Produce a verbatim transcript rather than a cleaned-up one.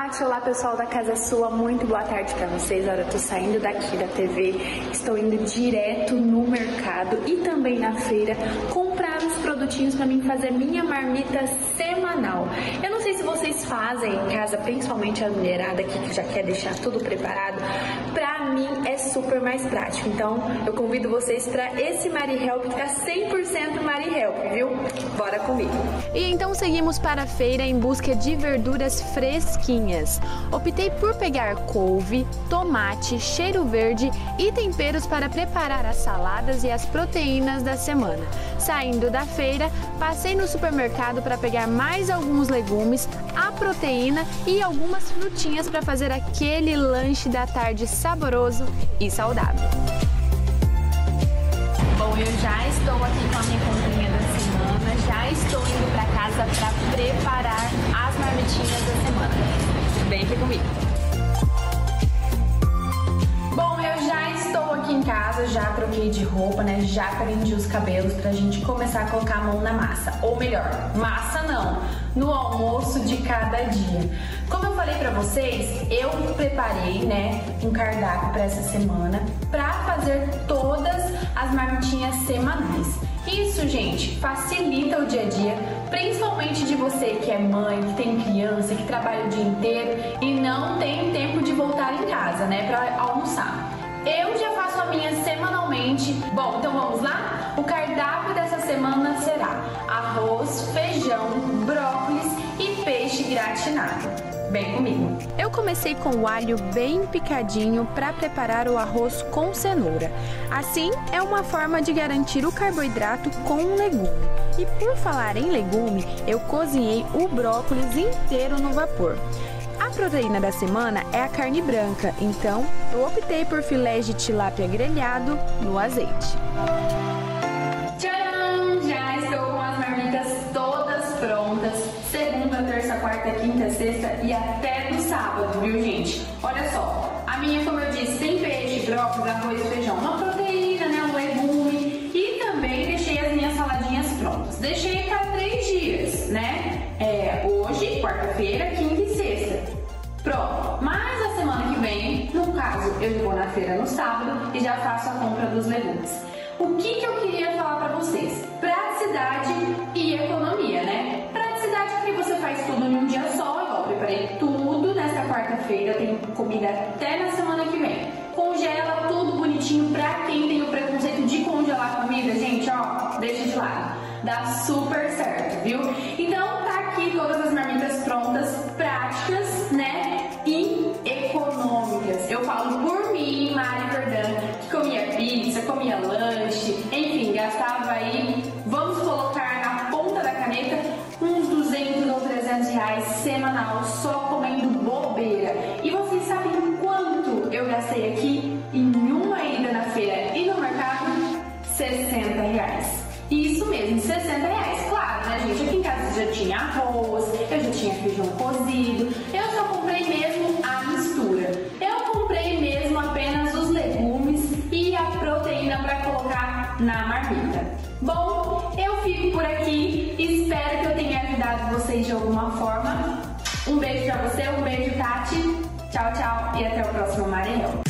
Tati, olá pessoal da Casa Sua, muito boa tarde pra vocês. Olha, eu tô saindo daqui da T V, estou indo direto no mercado e também na feira comprar os produtinhos pra mim fazer minha marmita semanal. Eu não sei se vocês fazem em casa, principalmente a mulherada aqui que já quer deixar tudo preparado. Pra mim é super mais prático, então eu convido vocês pra esse Mari Help que tá cem por cento Mari Help, viu? Bora comigo! E então seguimos para a feira em busca de verduras fresquinhas. Optei por pegar couve, tomate, cheiro verde e temperos para preparar as saladas e as proteínas da semana. Saindo da feira, passei no supermercado para pegar mais alguns legumes, a proteína e algumas frutinhas para fazer aquele lanche da tarde saboroso e saudável. Bom, eu já estou aqui com a minha comprinha da semana, já estou indo para casa para preparar as marmitinhas da semana. Vem aqui comigo. Bom, eu já estou aqui em casa, já troquei de roupa, né? Já prendi os cabelos pra gente começar a colocar a mão na massa. Ou melhor, massa não, no almoço de cada dia. Como eu falei pra vocês, eu preparei, né, um cardápio pra essa semana pra fazer todas as marmitinhas semanais. Isso, gente, facilita o dia a dia, principalmente de você que é mãe, que tem criança, que trabalha o dia inteiro e não tem tempo de voltar em casa, né, pra almoçar. Eu já faço a minha semanalmente. Bom, então vamos lá? O cardápio dessa semana será arroz, feijão, brócolis e peixe gratinado. Vem comigo. Eu comecei com o alho bem picadinho para preparar o arroz com cenoura. Assim, é uma forma de garantir o carboidrato com o legume. E por falar em legume, eu cozinhei o brócolis inteiro no vapor. A proteína da semana é a carne branca, então eu optei por filés de tilápia grelhado no azeite. Tcharam! Já estou com as marmitas todas prontas. Segunda, terça, quarta, quinta, sexta e até no sábado, viu, gente? Olha só, a minha, como eu disse, tem peixe, brócolis, arroz e feijão, uma proteína, né, um legume, e também deixei as minhas saladinhas prontas. Deixei para três dias, né? É, hoje, quarta-feira, quinta e sexta. Pronto, mas a semana que vem, no caso, eu vou na feira no sábado e já faço a compra dos legumes. O que que eu queria falar para vocês? Praticidade e economia, né? Praticidade porque você faz tudo em um dia só. Eu preparei tudo nesta quarta-feira, tem comida até na semana que vem. Congela tudo bonitinho pra quem tem o preconceito de congelar comida, gente, ó, deixa de lado. Dá super certo, viu? Então tá aqui todas as marmitas prontas, práticas, né? E econômicas. Eu falo por mim, Mari Jordan, que comia pizza, comia lanche, enfim, gastava aí, vamos colocar na ponta da caneta, uns duzentos ou trezentos reais semanal só comendo bobeira. E vocês sabem quanto eu gastei aqui em uma ida na feira e no mercado? sessenta reais. Isso mesmo, sessenta reais. Claro, né, gente? Aqui em casa já tinha arroz, eu já tinha feijão cozido. Eu só comprei mesmo a mistura. Eu comprei mesmo apenas os legumes e a proteína para colocar na marmita. Bom, eu fico por aqui. Espero que eu tenha ajudado vocês de alguma forma. Um beijo pra você, um beijo, Tati. Tchau, tchau e até o próximo Mari Help.